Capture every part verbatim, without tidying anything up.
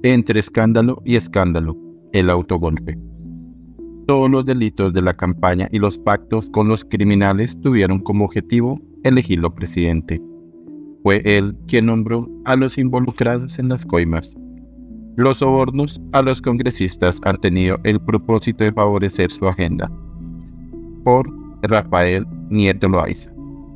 Entre escándalo y escándalo, el autogolpe. Todos los delitos de la campaña y los pactos con los criminales tuvieron como objetivo elegirlo presidente. Fue él quien nombró a los involucrados en las coimas. Los sobornos a los congresistas han tenido el propósito de favorecer su agenda. Por Rafael Nieto Loaiza.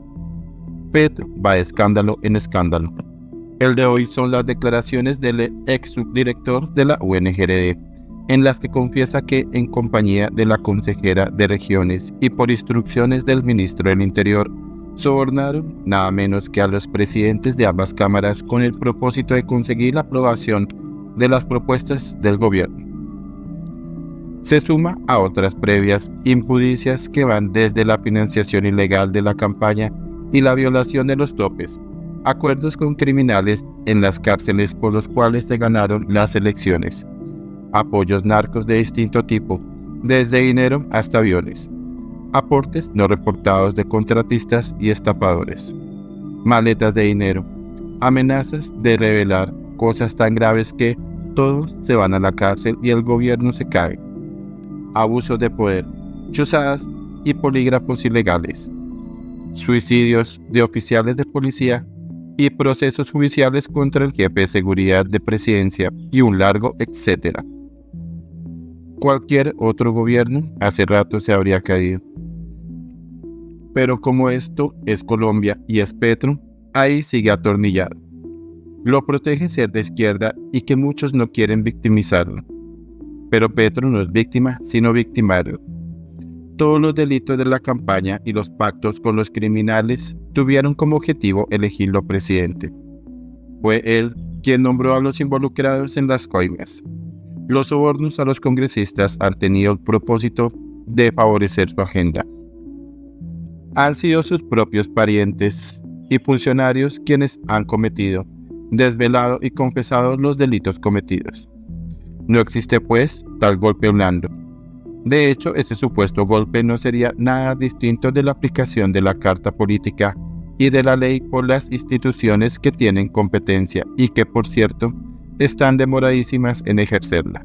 Petro va de escándalo en escándalo. El de hoy son las declaraciones del ex subdirector de la U N G R D, en las que confiesa que, en compañía de la consejera de Regiones y por instrucciones del ministro del Interior, sobornaron nada menos que a los presidentes de ambas cámaras con el propósito de conseguir la aprobación de las propuestas del gobierno. Se suma a otras previas impudicias que van desde la financiación ilegal de la campaña y la violación de los topes, acuerdos con criminales en las cárceles por los cuales se ganaron las elecciones, apoyos narcos de distinto tipo, desde dinero hasta aviones, aportes no reportados de contratistas y estafadores, maletas de dinero, amenazas de revelar cosas tan graves que todos se van a la cárcel y el gobierno se cae, abusos de poder, chuzadas y polígrafos ilegales, suicidios de oficiales de policía y procesos judiciales contra el jefe de seguridad de presidencia y un largo etcétera. Cualquier otro gobierno hace rato se habría caído. Pero como esto es Colombia y es Petro, ahí sigue atornillado. Lo protege ser de izquierda y que muchos no quieren victimizarlo. Pero Petro no es víctima, sino victimario. Todos los delitos de la campaña y los pactos con los criminales tuvieron como objetivo elegirlo presidente. Fue él quien nombró a los involucrados en las coimas. Los sobornos a los congresistas han tenido el propósito de favorecer su agenda. Han sido sus propios parientes y funcionarios quienes han cometido, desvelado y confesado los delitos cometidos. No existe, pues, tal golpe blando. De hecho, ese supuesto golpe no sería nada distinto de la aplicación de la Carta Política y de la ley por las instituciones que tienen competencia y que, por cierto, están demoradísimas en ejercerla.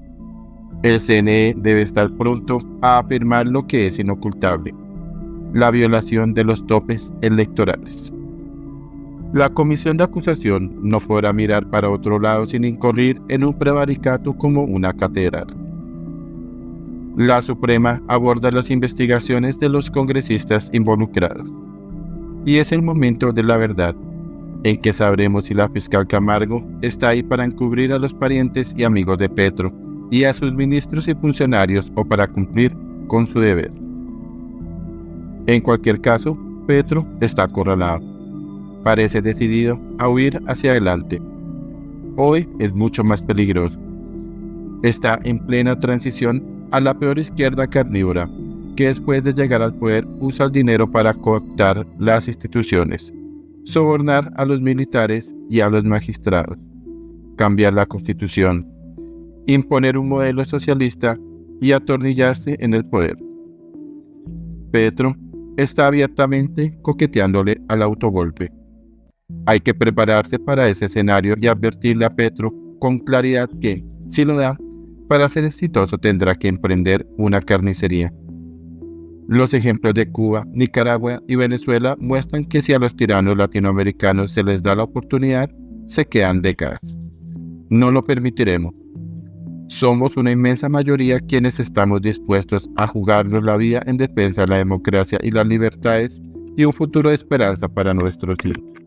El C N E debe estar pronto a afirmar lo que es inocultable: la violación de los topes electorales. La comisión de acusación no podrá mirar para otro lado sin incurrir en un prevaricato como una catedral. La Suprema aborda las investigaciones de los congresistas involucrados. Y es el momento de la verdad, en que sabremos si la fiscal Camargo está ahí para encubrir a los parientes y amigos de Petro y a sus ministros y funcionarios o para cumplir con su deber. En cualquier caso, Petro está acorralado. Parece decidido a huir hacia adelante. Hoy es mucho más peligroso. Está en plena transición a la peor izquierda carnívora, que después de llegar al poder usa el dinero para cooptar las instituciones, sobornar a los militares y a los magistrados, cambiar la constitución, imponer un modelo socialista y atornillarse en el poder. Petro está abiertamente coqueteándole al autogolpe. Hay que prepararse para ese escenario y advertirle a Petro con claridad que, si lo da, para ser exitoso tendrá que emprender una carnicería. Los ejemplos de Cuba, Nicaragua y Venezuela muestran que si a los tiranos latinoamericanos se les da la oportunidad, se quedan décadas. No lo permitiremos. Somos una inmensa mayoría quienes estamos dispuestos a jugarnos la vida en defensa de la democracia y las libertades y un futuro de esperanza para nuestros hijos.